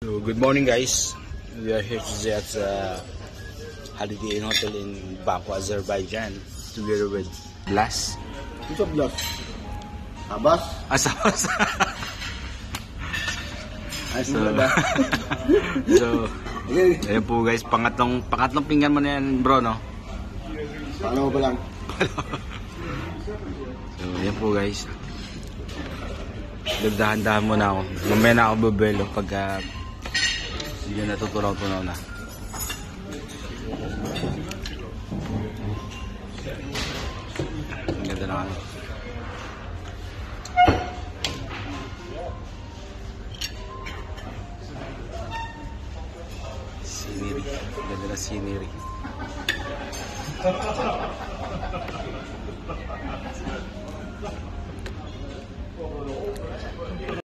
So, good morning guys. We are here today at Holiday Inn Hotel in Baku, Azerbaijan, together with Blas. What's up, Blas? Abas? Asabas. So, ayan po guys, pangatlong pinggan mo na yan bro, no? Paano ba lang? So, ayan po guys. Dahan-dahan muna ako. Mamaya na ako bubelo pagka hindi na natutunaw-tunaw na. Ang ganda na ano. Scenery. Ang ganda na scenery.